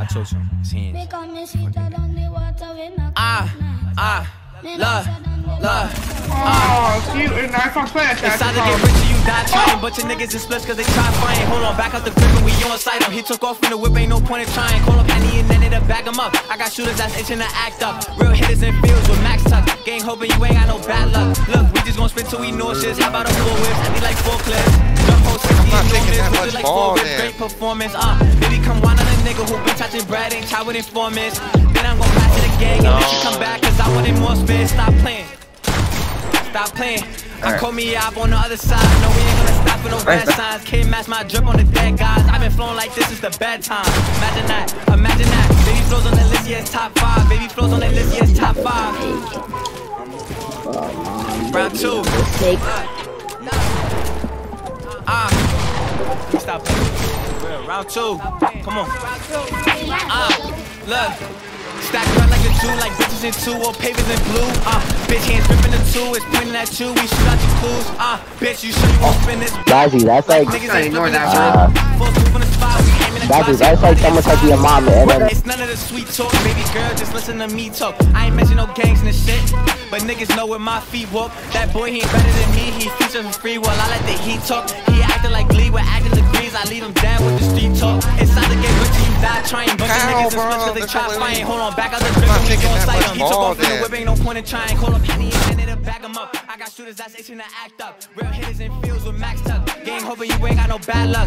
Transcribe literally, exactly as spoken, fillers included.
Chocho. Ah, ah, love, love. Oh, cute and nice on flash. It's time to get rich and you die trying. Bunch of niggas is splits cause they try flying. Hold on, back out the grip and we on sight him. He took off from the whip, ain't no point in trying. Call up Annie and then it'll bag him up. I got shooters that's itching to act up. Real hitters in fields with max tuck. Gang hoping you ain't got no bad luck. Look, we just gon' spin till we nauseous. How about a four whips? I need like four clips. Jump hold sixty enormous. Like four whips, great performance. Uh, baby come wind on a nigga who been touching bread, ain't child with informants. Then I'm gon' back to the gang and let you come back cause I wanted more spin. Stop playing. Stop playing. I call me up on the other side. No, we ain't gonna stop for no bad signs. Can't match my drip on the dead guys. I've been flowing like this is the bad time. Imagine that, imagine that. Baby flows on the list, yeah, it's top five. Baby flows on the list, yeah, it's top five. Round two. Ah, uh, stop playing. Round two. Come on. Ah, uh, look. Stack around like a Jew, like bitches in two or papers in blue. Uh, bitch hands ripping the two, it's pointing at you. We shoot out your clues. Uh, bitch, you sure you won't spin this? Dazzi, that's like. Niggas ain't ignore that. Uh, Dazzi, that's like someone touching your mom and then. It's none of the sweet talk, baby girl. Just listen to me talk. I ain't mention no gangs and this shit, but niggas know where my feet walk. That boy he ain't better than me. He features for free while I let the heat talk. He acting like Glee with acting degrees. I leave him down with the street talk. It's time to get rich and you die trying. Bunch of niggas is splits cause they try fighting. Hold on, back out the grip and we gon' sight him. He took off from the whip, ain't no point in trying. Call up Henny and then it'll bag him up. I got shooters that's itching to act up. Real hitters in fields with max tuck. Gang hoping you ain't got no bad luck.